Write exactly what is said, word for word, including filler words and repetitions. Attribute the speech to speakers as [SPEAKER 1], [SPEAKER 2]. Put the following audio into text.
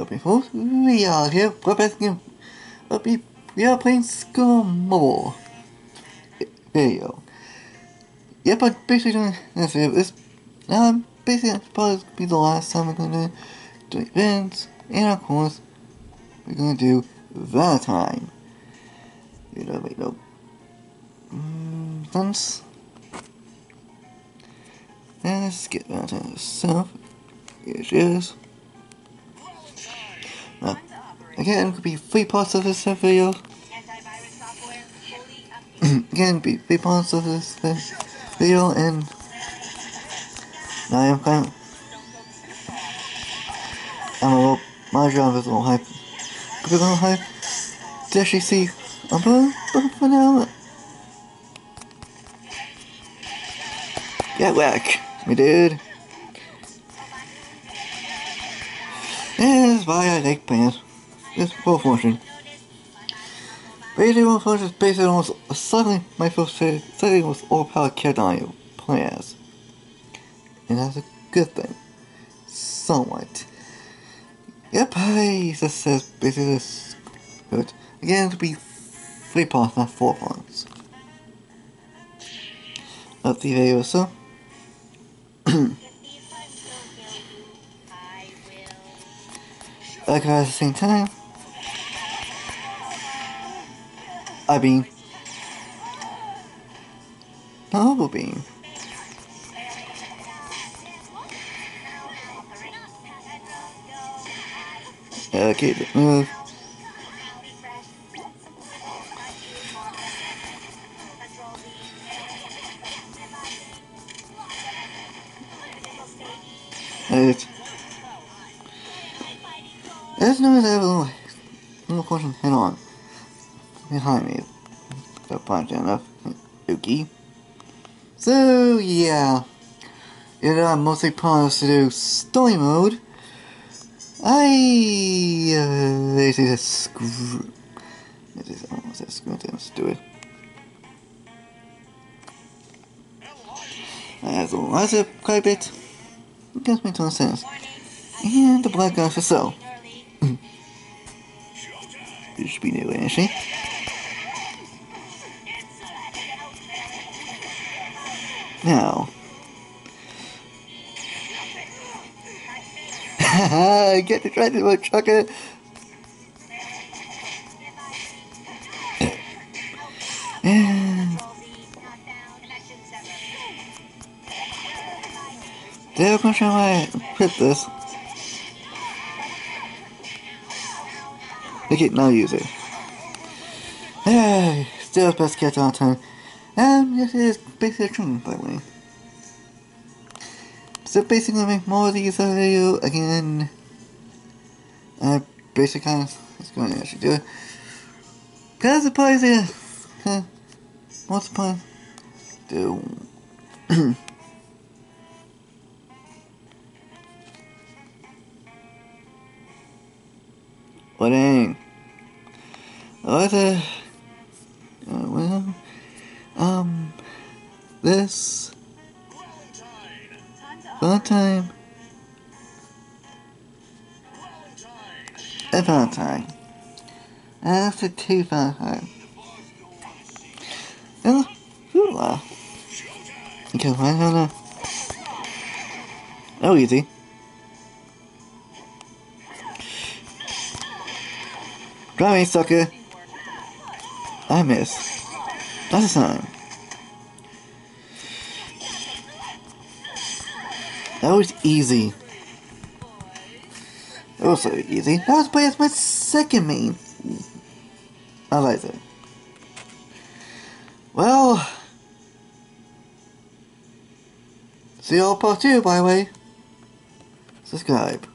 [SPEAKER 1] So before we are here, we're basically, we are playing Skull Mobile video. Yeah, but basically this video is um basically probably gonna be the last time we're gonna do events, and of course we're gonna do Valentine. You know, wait, no. Mm, once. And let's get Valentine itself. Here she is. Now, again, it could be three parts of this video. Again, be three parts of this video, and now I am kind of. I'm a little. My job is a little hype. A little hype to actually see. I'm putting for now. Get whack, me dude. And this is why I like playing this full function. Basically, one function is basically almost suddenly my first suddenly almost overpowered character on you play as. And that's a good thing. Somewhat. Yep, I just says basically this good. Again, it'll be three parts, not four parts. Of the video, so. Like at the same time, I mean, Mobile Beam. Okay, move. It's As no as I have a little, little question head on behind me. So punch enough. Okay. So yeah. You know, I'm mostly promised to do story mode. I uh basically just screw it is almost a screw it, let's do it. As well as it quite a bit. It gives me two cents. And the black guy for sale. This should be new, actually. Now. Haha, get distracted by chocolate. And they're gonna try to clip this. Okay, now use it. Hey, still the best character on time. And this is basically a training, by the way. So basically, I'm gonna make more of these video again. Uh, basic kind of, let's go ahead and actually do it. Cause the prize is, uh, what's the prize? Do. What dang? What uh, uh, well, um, this Valentine and Valentine. After two Valentine. And Roullne. Okay, I don't know. Oh, easy. Try me, sucker. I miss. That's a time. That was easy. That was so easy. That was playing as my second main. I like that. Well, see y'all part two, by the way. Subscribe.